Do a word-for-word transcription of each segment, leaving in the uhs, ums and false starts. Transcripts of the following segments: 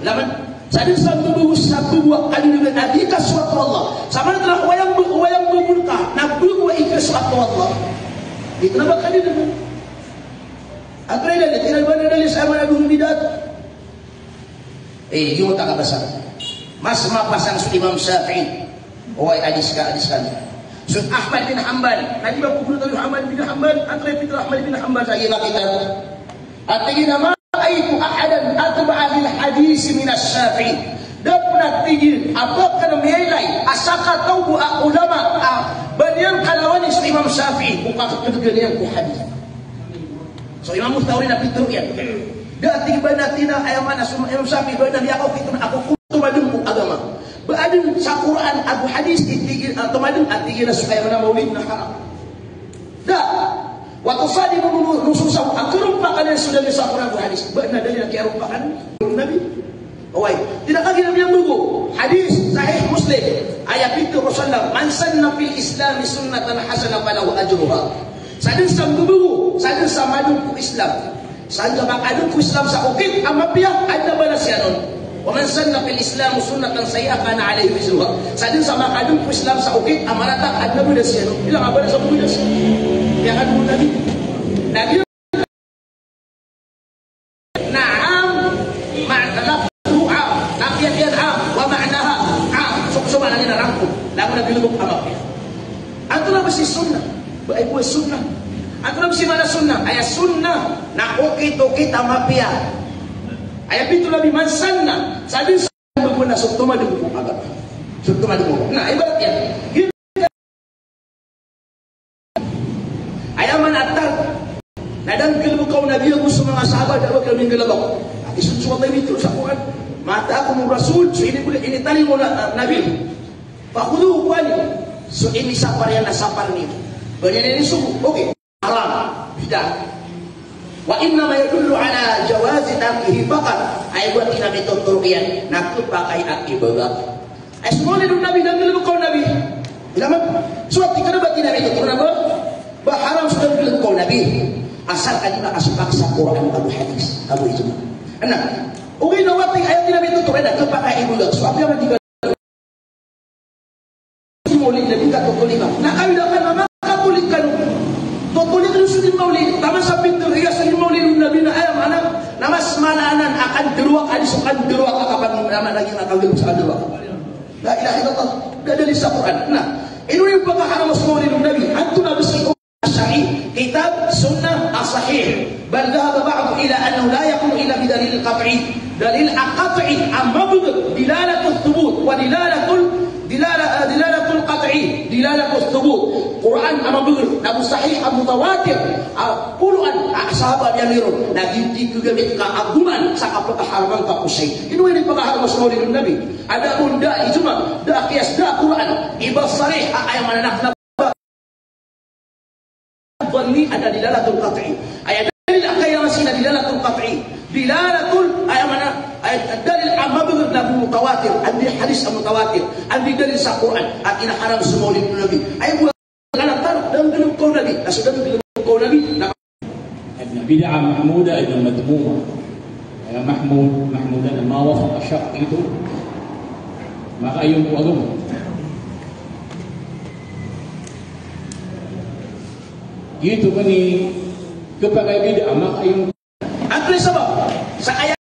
laman sadin sambu satu dua kali dengan nabi ka suatu Allah sama telah wayang wayang bermulka nabi wa ikra suatu Allah itu nama kali dengan akhirnya dia tidak benar dari sama nabi bidat eh dia tak besar mas ma pasang su Imam Syafi'i oi hadis ka hadis kan Sun Ahmad bin Hanbal nanti bapak guru tahu Ahmad bin Hanbal akhirnya Peter Ahmad bin Hanbal saya kita artinya nama aitu ahadan atba'a lil hadis min asy-Syafi'i dapat tinggi apakah menilai asaka tahu ulama banian kalawani Imam Syafi'i bukan ketegangan ku hadis so Imam Mustawri na Peter ya da tiba natina ayam mana Imam Syafi'i bana dia aku kita aku kutu madung agama baadin sa Quran abu hadis itigil atau madung atigil supaya mana maulid na haram dah waktu sadi nususah akurum pakan yang sudah disahkan abu hadis benar dari laki arum pakan Nabi oi tidak lagi Nabi yang buku hadis sahih Muslim ayat itu Rasulullah man sanna fil Islam sunnatan hasanah falahu ajruha sadin sam buku sadin samadun ku Islam sadin makadun ku Islam sa ukit amapia ada balasianon wa man sanna fil Islam sunnatan sayyi'ah kana alaihi wizruha sadin sama kadun ku Islam sa ukit amarata ada balasianon bilang apa sa budas ya kan Nabi Nabi na'am ma'talaf du'a nafiat yad'am wa ma'naha am sok-sok mana na rangkum lagu Nabi lubuk amak atulah besi sunnah baik buat sunnah atulah besi mana sunnah ayat sunnah na ukit-ukit amapia ayat itu Nabi man sanna sadin berguna sok-toma dulu agak sok-toma dulu nah ibaratnya ayaman atar nadang kilbu kau nabi aku semua sahabat dak bakal minggelabak isun suwata itu sakuan mata aku rasul so ini boleh ini tali mo nabi fakhuduhu wali so ini sapar yang nasapar ni banyak ini suku okey haram bidah wa inna ma yadullu ala jawazi tarkihi faqat ay buat nabi tuturuyan nak pakai akibat ay semua ni nabi dan kilbu kau nabi ilama suatu kada bati nabi itu kenapa baharam sudah bilang kau Nabi asalkan dia asupak sa Quran abu hadis abu ijma enak ugi nawati ayat Nabi itu tu ada kepakai ibu dak so apa yang tiga maulid Nabi ka tutulikan nak kami dapat nama katulikan tutulikan sudah maulid tama sa pintu rias sudah maulid Nabi na ayam anak nama semalanan akan deruak hadis akan deruak kapan nama lagi nak kawin sa deruak la ilaha illallah dari Quran nah ini yang bakal haram maulid Nabi antum habis الصحيح كتاب سنة الصحيح بل ذهب بعض إلى أنه لا يكون إلا بدليل قطعي دليل قطعي أما دلالة الثبوت ودلالة دلالة دلالة القطعي دلالة الثبوت قرآن أما بغر أبو صحيح متواتر قولوا أن أصحاب يميرون لكن تيجي بيتك أبومان سأقبل حرمان كقصي إنه ini pengaruh Rasulullah Nabi ada pun da ijma da qiyas da Quran ibas sarih ayat mana nak ini ada dilalatul qat'i ayat dalil akaya masih ada dilalatul qat'i dilalatul ayat mana ayat dalil amma benar mutawatir andi hadis mutawatir andi dalil sa Quran atina haram semua di Nabi ayat buat kana tar dan belum kau Nabi sudah belum kau Nabi bid'ah mahmudah ila madmumah ya mahmud mahmudan ma wafaqa syar'i itu maka ayun agama gitu kan ni kepakai bid'ah maka yung apa sebab sa ayat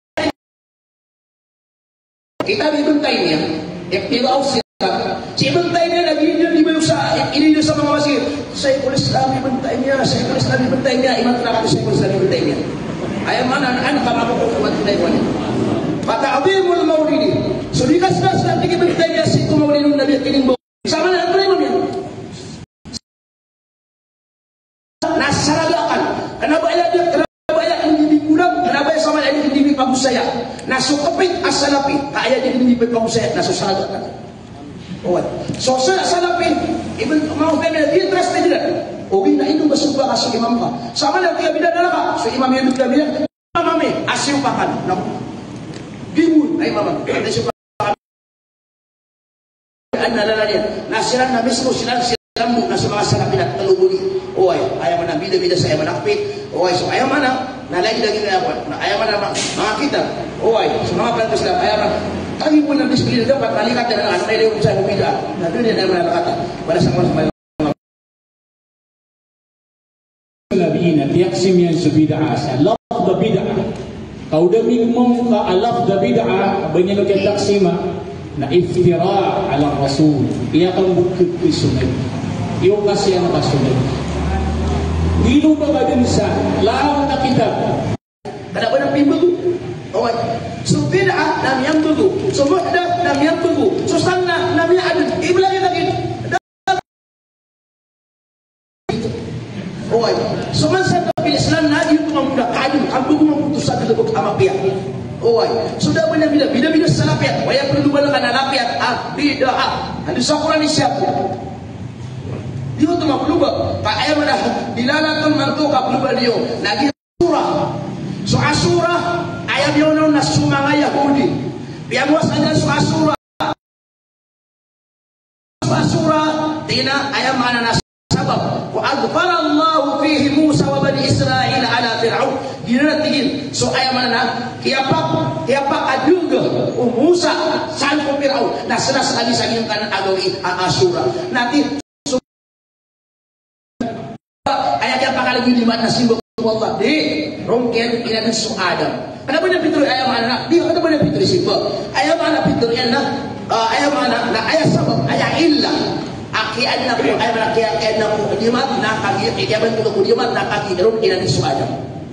kita Ibn Taimiyah iqtida'u sirah si Ibn Taimiyah lagi dia di berusaha ini dia sama masih Syekhul Islam Ibn Taimiyah Syekhul Islam Ibn Taimiyah imam terang Syekhul Islam Ibn Taimiyah ayat mana an kama aku buat Taiwan fata'dhimul maulidi so dikasih nanti Ibn Taimiyah situ maulidun Nabi kining sama dengan imamnya nasaragakan kenapa ayat dia kenapa ayat ini dibulang kenapa ayat sama ayat ini dipabu saya nasu kepit as-salafi ayat ini dipabu saya nasu saragakan oh so salafi ibn mau tanya dia terus tidak oh ini itu bersumpah kasih imam ka sama yang dia bidan adalah so imam yang dia bidan imam ini asyik pakan nak gimul ay imam ada sumpah anda lalanya nasiran nabi sallallahu alaihi wasallam nasu salafi nak telubuli oh ayat mana bida-bida saya menakfir oh so ayat mana na lagi lagi na apa na ayaw man mga kita oy so mga plan Islam ayaw man kami pun na disiplina dapat nalikat dengan ano na yung sa bida na doon yan ang nakata para sa mga الذين يقسم ينسو بدعة لفظ بدعة kau demi mong ka alaf da bid'ah banyak ke taksima na iftira ala rasul iya kang bukit sunat iyo kasi ang kasunat dino ba kadin sa lang na kitab kada ba nang pimbugo oy so bid'ah nam yang bugo so muhdath nam yang bugo so sanna nam ya adil iblagi lagi oy so man sa bil islam na yung mga kadin ang bugo mo putusan sa debok amapiya oy sudah benar bila bila bila salafiyat waya perlu bala kana lafiyat ah bid'ah andi sa Quran siap dia tu makluba pa ay mana dilalatun mantuqa makluba dia lagi surah so asura ayam yono na sumanga Yahudi biar was ada so asura asura tina ayam mana nas sabab wa adfara Allah fihi Musa wa bani Israil ala Fir'aun ginatigin so ayam mana kiapak kiapak aduga o Musa san ko Fir'aun na sila sa ali sa kan agawi asura nanti ayat yang bakal lagi lima nasib Allah di rongken ina su Adam ada banyak fitur ayam anak dia ada banyak fitur siapa ayam anak fitur ina ayam anak na ayat sabab ayat illa aki anak ko ayam anak ki anak ko dimat na kaki dia bentuk ko dimat na kaki rongken ina su Adam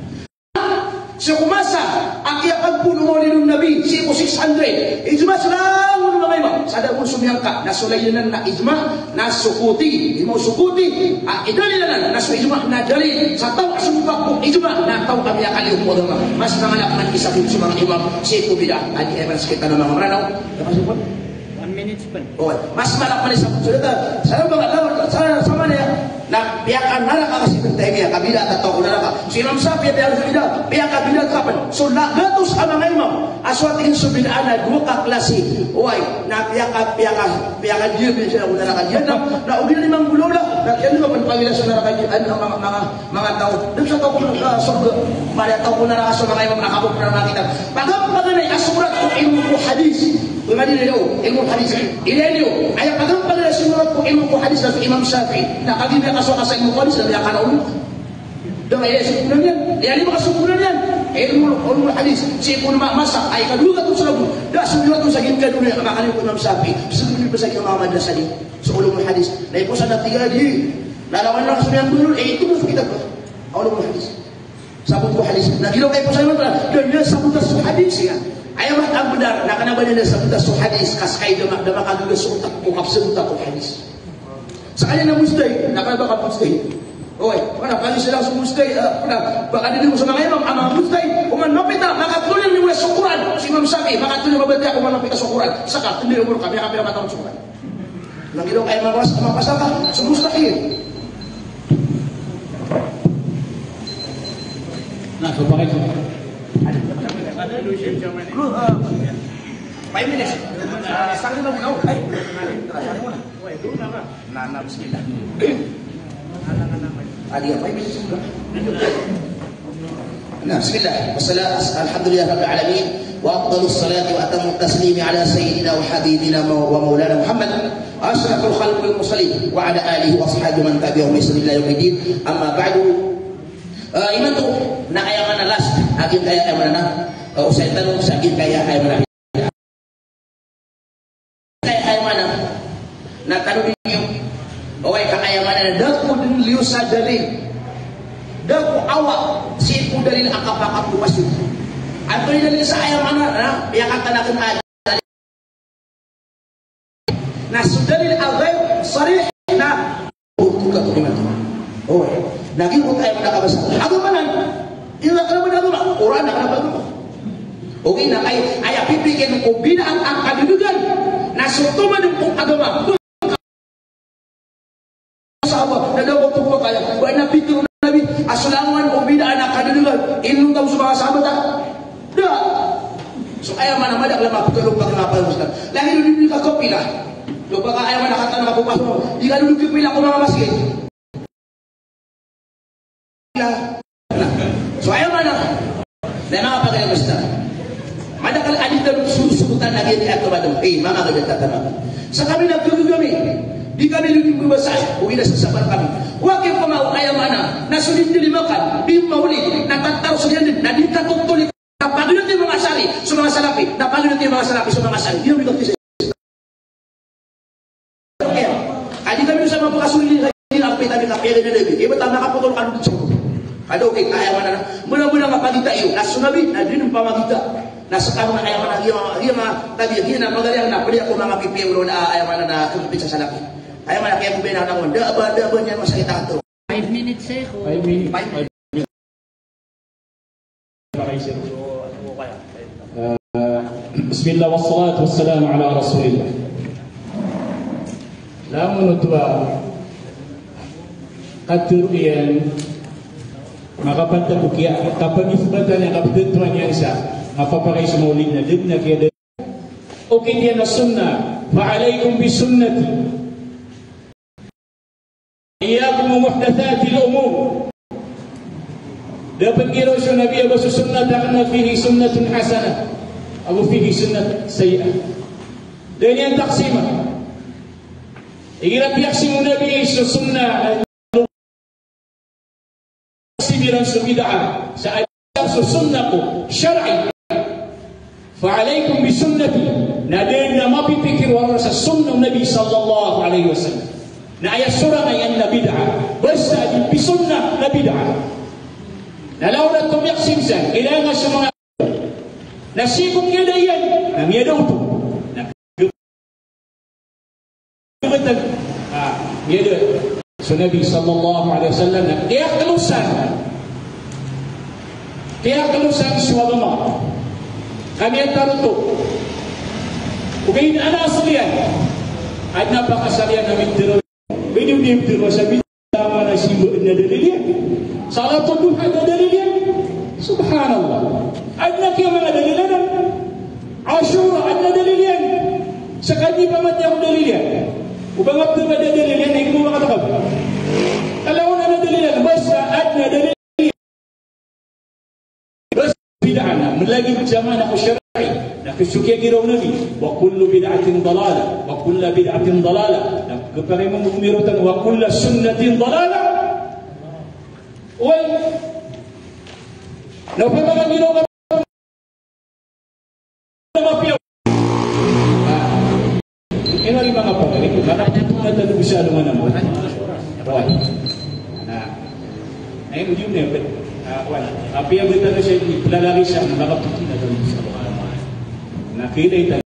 sekumasa aki akan puno ni nabi si six hundred ijma selalu mga imam sada mo sumiyangka na sulaynan na ijma na sukuti imo sukuti a idalilan na su ijma na dali sa taw sumpa ko ijma na taw kami akali mo dama mas nangalak man isa ko sa mga imam si ko bida adi eman kita na mga maranaw kapasipon one minute pa oh mas malak man isa sudah sa mga lawan sa sama niya na piyakan naraka kasi Taimiyah kabila tato naraka si Imam Syafi'i biar kabila piyak kabila kapan so gatos ang mga imam aswatin subin ana dua ka klase oy na piyak piyak piyak dia biya sa naraka dia na na ubi limang bulo la na yan naman pamilya sa naraka dia ang mga mga mga tao dun sa tao na surga para tao naraka sa mga imam nakabok na makita pagam paganay asurat ko ilmu ko hadis Bumadili daw, ilmu hadis. Ileniyo, ay pagam pala sinurat ko ilmu ko hadis sa Imam Syafi'i. Nakabibya kaso ka sa ilmu hadis na biya ka na ulit. Daw ay sukunan yan. Yan yung mga sukunan yan. Ilmu ilmu hadis. Si Ibn Masak ay kaduga ito sa lagu. Da sunulat ko sa ginka dunia kamakalin ko Imam Syafi'i. Sunulat ko sa ginka mga madrasa di. Sa ulumul hadis. Na ipo sa natiga di. Lalawan lang sa mga dulul. Eh ito mo sa kitab ko. Ulumul hadis. Sabut ko hadis. Nagilaw kayo po sa iman. Dan yan sabutas sa hadis yan. Ayaw ang benar na kanaban na sa buta so hadis kaskay dama dama kaduga sa utak ko kapsa utak ko hadis sa kanya na mustay nakaba ka mustay oy wala pali sila sa mustay pala baka dili mo sa mga imam ama mustay kuman mapita makatulong ni sa Quran si Imam Syafi'i makatulong mabati ako mapita sa Quran saka hindi umur kami kami matawag sa Quran nang ilo ay mawas mapasaka sa mustahil na so bakit Bro, uh, five minutes. Sangin na muna. Ay, sangin muna. Nana, bismillah. Adi, five minutes muna. Nah, bismillah. Alhamdulillah Rabbil Alamin. Wa afdalus salati wa atammu taslimi ala sayyidina wa habibina wa maulana Muhammad ashraful khalqil mursalin wa ala alihi wa ashabihi man tabi'ahum bi ihsan ila yaumil amma ba'du. Iman tu nak ayam mana last agin kaya ayam mana oh saya tahu sagin kaya ayam mana kaya ayam mana nak tahu ni oh kaya ayam mana dah ku din liu sadari dah ku awak si ku dalil akap akap ku masuk atau dalil sa ayam mana na yang kata nak ada nah sudalil al-ghaib sarih na buka tu mana oh lagi pun ayam nak kabasa agama nan ila kana agama Quran nak agama okay na ay ay pipikin ko binaan ang kadidugan na sutuma ng agama sahabat na daw ko po kaya wa na pitur nabi aslangan o binaan ang kadidugan inung taw sa mga sahabat da so ayam man madak lamang tulog pag napal Ustaz lagi dulu ka kopila do baka ayam man nakatan na kapupas mo di ka dulu pila ko mga masjid so ayaw man Memang apa kaya Ustaz? Manakala adita surutan lagi di atau badang, eh mama kaya tatama. Sa kami nagtutup kami, di kami lagi berbahasa, uwi na sasabar kami. Wakil pemau ayam mana, na sulit dilimakan, di mauli, na tatar sulit, na ditatutulik, na pagulot yung mga sari, sa mga salapi, na pagulot yung mga salapi, sa mga sari. Di kami nagtutup. Adi kami sa mga pagkasulit, hindi na apit kami kapira na lebi. Iba tama kaputol ka nung dito. Kado kay ayaw na muna-muna mapagita iyo. Nasunabi, na din ang pamagita. Nasa kamo na ayaw na iya mga tabi, iya na magaling na pwede ako mga pipiwro na ayaw na na kumipit sa salapi. Ayaw na kaya mabay na naman. Daba, daba niyan masakit ang ito. Five minutes eh. Five minutes. Five minutes. Uh, Bismillah wassalatu wassalamu ala rasulillah. Namun tua katur iyan makapanta bukia kapag isbatan yang kapituan yang sa mapapakai sa maulid na din na kaya okay dia na sunnah fa'alaikum bi sunnati iyakum muhdathati al-umur dapat kira sa nabi abasu sunnah ta'ana fihi sunnatun hasanah abu fihi sunnat sayyah dan yang taksimah ikirat yaksimu nabi sa sunnah sibiran sa bid'ah sa ayat sa sunnah ko syar'i fa'alaikum bi sunnati na din na mapipikir wala sa sunnah nabi sallallahu alaihi wasallam na ayat surah ay na bid'ah basta di bi sunnah na bid'ah na launa tum yaksim sa kailangan sa mga nasikong kada yan na miyadaw to na betul ah miyadaw so nabi sallallahu alaihi wasallam na kaya kelusan kaya kelusan suwabama kami ang taruto ugayin ana asliyan at napakasalian namin diro pwede yung diro sa bintama na sibo na dalilian salatul duha na dalilian subhanallah at na kaya mga dalilan ashura at na dalilian sa kanyi pamatya kong dalilian upang abdo na dalilian na ikaw makatakab alaw na na dalilian basta at na dalilian bid'ah melagi berjamaah nak syar'i nak kesukia kira nabi wa kullu bid'atin dalalah wa kullu bid'atin dalalah dan kepada memumiratan wa kullu sunnatin dalalah wal no pema kira mapi ini lima apa ini karena itu ada bisa dengan nama wah nah ini ujungnya apa yang kita bisa pelajari sama dapat kita dalam Nakita